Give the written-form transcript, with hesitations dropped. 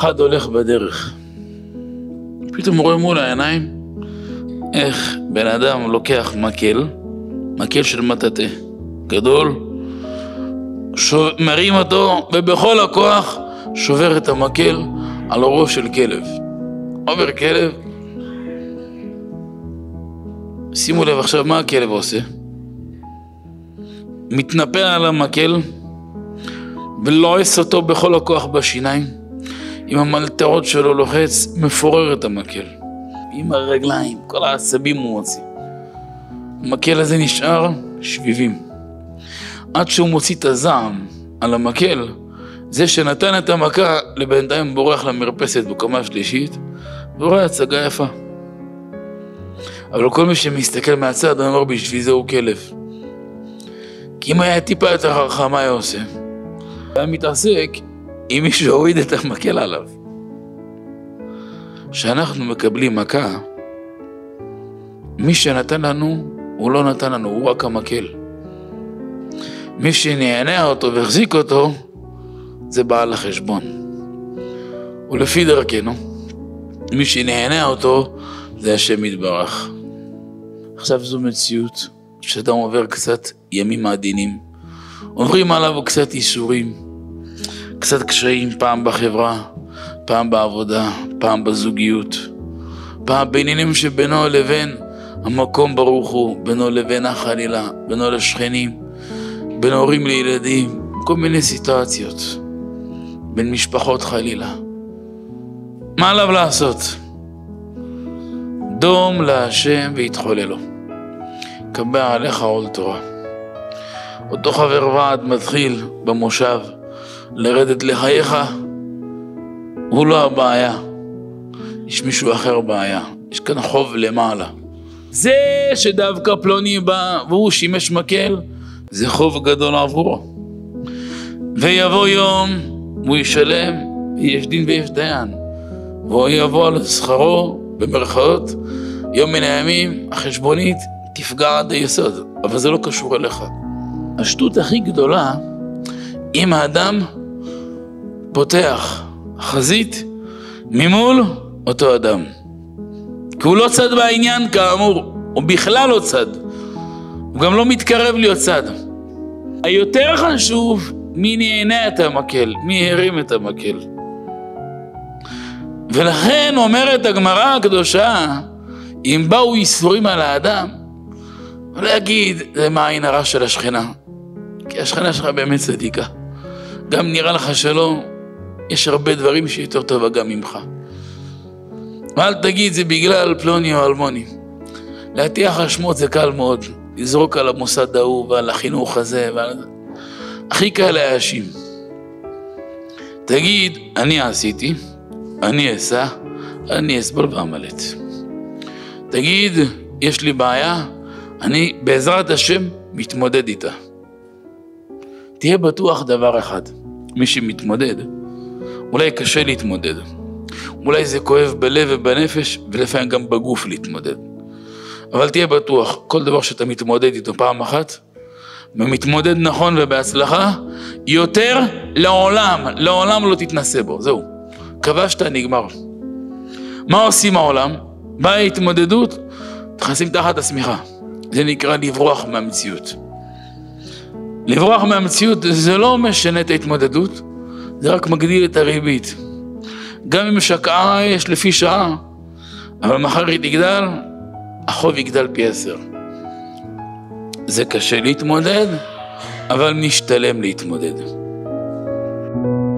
אחד הולך בדרך, פתאום רואה מול העיניים איך בן אדם לוקח מקל של מטאטא גדול, מרים אותו ובכל הכוח שובר את המקל על הראש של כלב. עובר כלב, שימו לב עכשיו מה הכלב עושה, מתנפל על המקל ולועס אותו בכל הכוח בשיניים, עם המלטרות שלו לוחץ, מפורר את המקל עם הרגליים, כל העצבים הוא מוציא. המקל הזה נשאר שביבים עד שהוא מוציא את הזעם על המקל. זה שנתן את המכה לבינתיים בורח למרפסת בקומה שלישית ורואה הצגה יפה, אבל כל מי שמסתכל מהצד אומר בשביל זה הוא כלב. כי אם היה טיפה יותר חכם מה היה עושה? היה מתעסק עם מי שהוריד את המקל עליו. כשאנחנו מקבלים מכה, מי שנתן לנו הוא לא נתן לנו, הוא רק המקל. מי שנענע אותו והחזיק אותו זה בעל החשבון, ולפי דרכנו מי שנענע אותו זה השם יתברך. עכשיו זו מציאות שאדם עובר קצת ימים עדינים, עוברים עליו קצת איסורים, קצת קשיים, פעם בחברה, פעם בעבודה, פעם בזוגיות, פעם בעניינים שבינו לבין המקום ברוך הוא, בינו לבין החלילה, בינו לשכנים, בין הורים לילדים, כל מיני סיטואציות, בין משפחות חלילה. מה עליו לעשות? דום להשם והתחוללו, קבע עליך עול תורה. אותו חבר ועד מתחיל במושב לרדת לחייך, הוא לא הבעיה, יש מישהו אחר בעיה, יש כאן חוב למעלה. זה שדווקא פלוני בא והוא שימש מקל, זה חוב גדול עבורו, ויבוא יום הוא ישלם, יש דין ויש דיין, והוא יבוא על שכרו במרכאות, יום מן הימים החשבונית תפגע עד היסוד, אבל זה לא קשור אליך. השטות הכי גדולה אם האדם פותח חזית ממול אותו אדם, כי הוא לא צד בעניין כאמור, הוא בכלל לא צד, הוא גם לא מתקרב להיות צד. היותר חשוב מי נהנה את המקל, מי הרים את המקל. ולכן אומרת הגמרא הקדושה, אם באו איסורים על האדם, לא יגיד זה מה העין הרע של השכנה, כי השכנה שלך באמת צדיקה, גם נראה לך שלא, יש הרבה דברים שהיא יותר טובה גם ממך. ואל תגיד זה בגלל פלוני או אלמוני. להטיח אשמות זה קל מאוד, לזרוק על המוסד ההוא ועל החינוך הזה הכי קל להאשים. תגיד אני עשיתי, אני אעשה, אני אסבול ועמלת. תגיד יש לי בעיה, אני בעזרת השם מתמודד איתה. תהיה בטוח דבר אחד, מי שמתמודד, אולי קשה להתמודד, אולי זה כואב בלב ובנפש ולפעמים גם בגוף להתמודד, אבל תהיה בטוח, כל דבר שאתה מתמודד איתו פעם אחת, ומתמודד נכון ובהצלחה, יותר לעולם לא תתנסה בו, זהו, כבשת נגמר. מה עושים העולם? באה התמודדות, תכנסים תחת השמיכה, זה נקרא לברוח מהמציאות. לברוח מהמציאות זה לא משנה את ההתמודדות, זה רק מגדיל את הריבית. גם אם שקעה יש לפי שעה, אבל מחר היא תגדל, החוב יגדל פי 10. זה קשה להתמודד, אבל משתלם להתמודד.